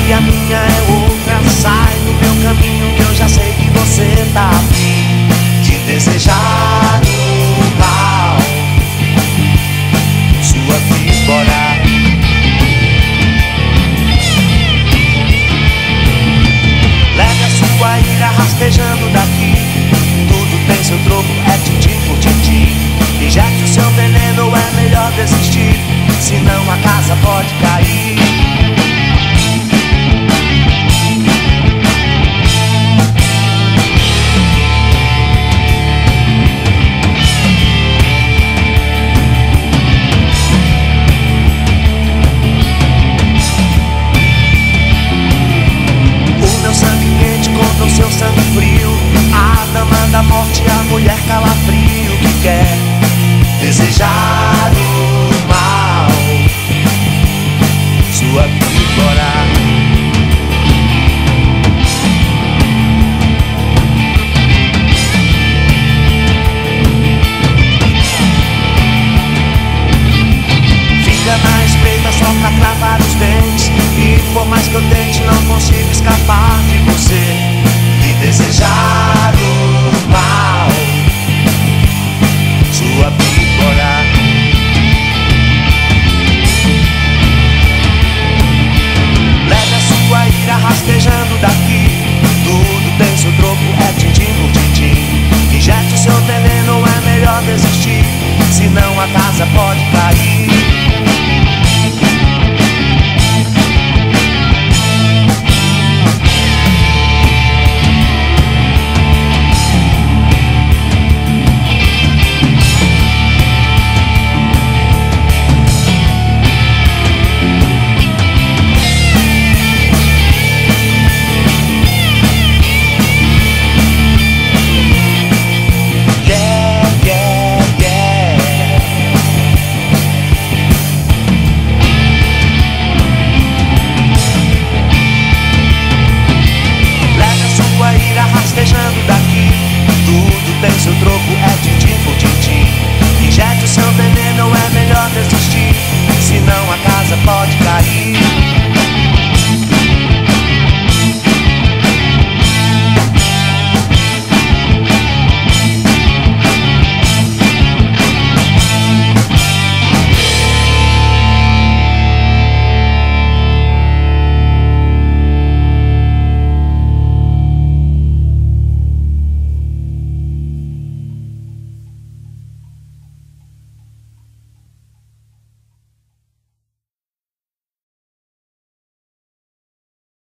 e a minha é outra. Sai do meu caminho que eu já sei que você tá a fim de desejar o mal, sua víbora. Leve a sua ira rastejando daqui, tudo tem seu troco, é tintim por tintim. Injete o seu veneno, é melhor desistir, senão a casa pode cair. O meu sangue quente contra o seu sangue frio, a dama da morte, a mulher calafrio que quer desejar o mal, sua víbora. Fica na espreita só pra cravar os dentes, e por mais que eu tente não consigo escapar de você e desejar